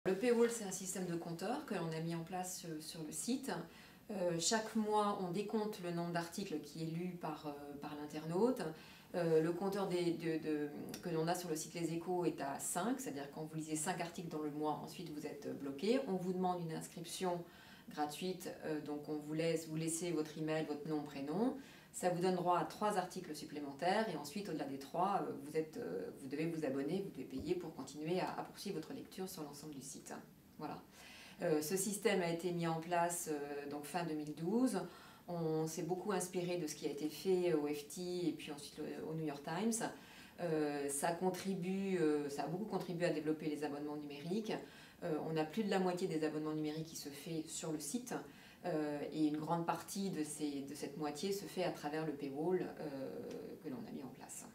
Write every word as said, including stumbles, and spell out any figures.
Le paywall, c'est un système de compteur que l'on a mis en place sur le site. Euh, chaque mois, on décompte le nombre d'articles qui est lu par, euh, par l'internaute. Euh, le compteur des, de, de, que l'on a sur le site Les Échos est à cinq, c'est-à-dire quand vous lisez cinq articles dans le mois, ensuite vous êtes bloqué. On vous demande une inscription gratuite, euh, donc on vous laisse, vous laissez votre email, votre nom, prénom. Ça vous donne droit à trois articles supplémentaires et ensuite, au-delà des trois, euh, vous, êtes, euh, vous devez vous abonner, vous devez payer pour continuer à, à poursuivre votre lecture sur l'ensemble du site. Voilà. Euh, ce système a été mis en place euh, donc fin deux mille douze. On s'est beaucoup inspiré de ce qui a été fait au F T et puis ensuite au New York Times. Euh, ça, contribue, euh, ça a beaucoup contribué à développer les abonnements numériques. Euh, on a plus de la moitié des abonnements numériques qui se fait sur le site euh, et une grande partie de, ces, de cette moitié se fait à travers le paywall euh, que l'on a mis en place.